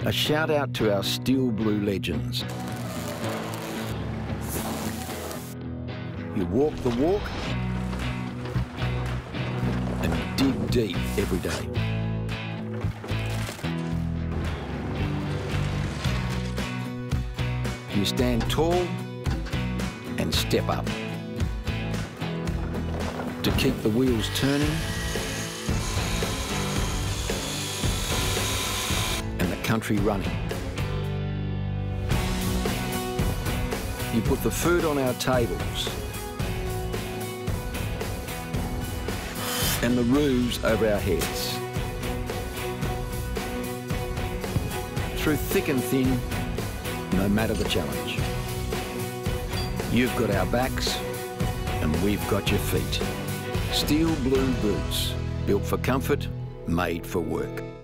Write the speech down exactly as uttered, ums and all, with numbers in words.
A shout out to our steel blue legends. You walk the walk and dig deep every day. You stand tall and step up to keep the wheels turning and the country running. You put the food on our tables and the roofs over our heads. Through thick and thin, no matter the challenge. You've got our backs and we've got your feet. Steel blue boots, built for comfort, made for work.